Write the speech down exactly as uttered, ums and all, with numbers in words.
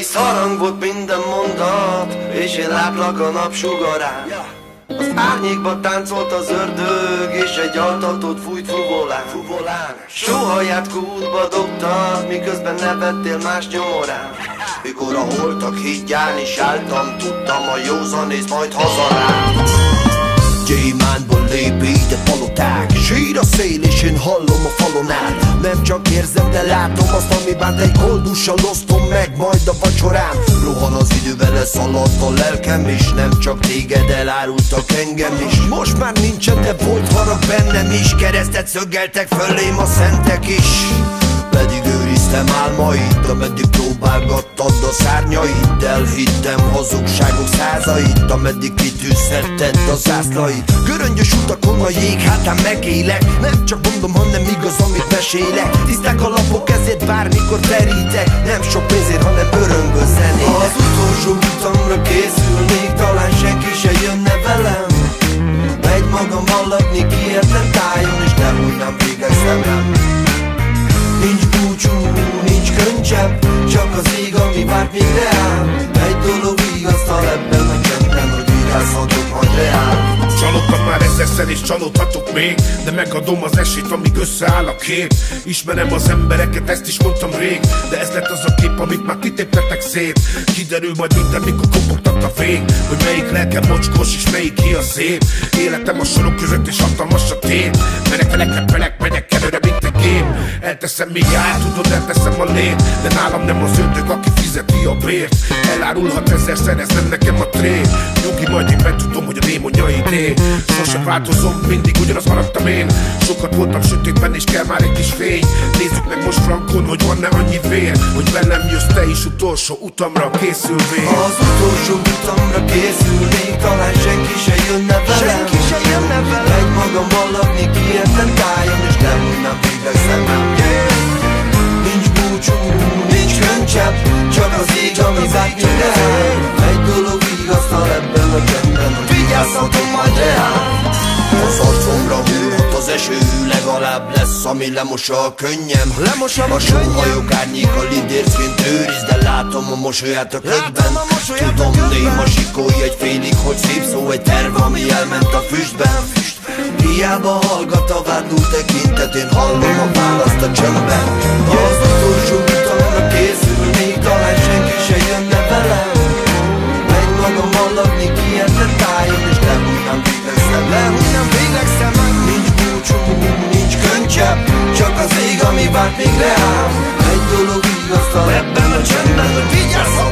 Tűz harang volt minden mondat, és én látlak a napsugarán. Az árnyékba táncolt az ördög, és egy altatót fújt fuvolán. Sóhaját kútba dobtad, miközben nevettél más nyomorán. Mikor a holtak hídján is álltam, tudtam, a józanész majd hazarám. Gyémántból lépített paloták, sír a szél és én hallom a falon át. Nem csak érzem, de látom azt, ami bánt. Egy koldussal osztom meg majd a vacsorám. Rohan az idő, vele szaladt a lelkem, és nem csak téged elárultak engem is. Most már nincsen, de volt harag bennem is. Keresztet szöggeltek fölém a szentek is. Pedig őriztem álmaid, ameddig próbálgattad a szárnyaid. Elhittem hazugságok százait, ameddig kitűzhetted a zászlait. Göröngyös utakon a jég hátán megélek. Nem csak mondom, hanem igaz, amit mesélek. Tiszták a lapok, ezért bármikor terítek. Nem sok pénzért, hanem örömből zenélek. Az utolsó utamra készülnék, talán senki se jönne velem. Megy magam hallatni kiértem tájon, és nehogy nem végeztem el. Nincs búcsú, nincs könycsepp, csak az ég, ami várt még reál. Egy dolog vigasztal ebben a csendben, hogy vigyázhatok majd reál. Csalódtam már ezerszer és csalódhatok még, de megadom az esélyt, amíg összeáll a kép. Ismerem az embereket, ezt is mondtam rég, de ez lett az a kép, amit már kitéptetek szét. Kiderül majd minden, mikor kopogtat a vég, hogy melyik lelkem mocskos és melyik ki a szép. Életem a sorok között és hatalmas a tét. Menetelek, repelek, megyek előre, mint egy gép. Elteszem, míg el tudod, elteszem a lét, de nálam nem az ördög, aki fizeti a bért. Elárulhat ezerszer, ez nem nekem a tré. Nyugi, majd én betudom, hogy a démonjaid él. Sosem változom, mindig ugyanaz maradtam én. Sokat voltam sötétben és kell már egy kis fény. Nézzük meg most frankon, hogy van-e annyi vér, hogy velem jössz te is utolsó utamra készülvél. Az utolsó utamra készülnék, talán senki se jönne velem. Senki se jönne velem. Egy magam vallatni kiértem tájon, és nem úgy nem végeztem el. Nincs búcsú, nincs könycsepp, csak az ég, ami várt még reál. Egy dolog vigasztal ebben a csendben, hogy vigyázhatom majd reál. Az arcomra hullott az eső, legalább lesz, ami lemossa a könnyem. A sóhajok árnyéka lidércként őriz, de látom a mosolyát a ködben. Tudom, néma sikolj egy félig, hogy szép szó, egy terv, ami elment a füstben. Hiába hallgat a vádló tekintetén, hallom a választ a csöndben. Az utolsó utamra készülnék, talán senki se jönne velem. Megy magam hallatni kiértem tájon, és nem úgy nem végeztem le, úgy nem végeztem meg. Nincs búcsú, nincs könycsepp, csak az ég, ami várt még reál. Egy dolog igaztal ebben a csendben, hogy vigyázzon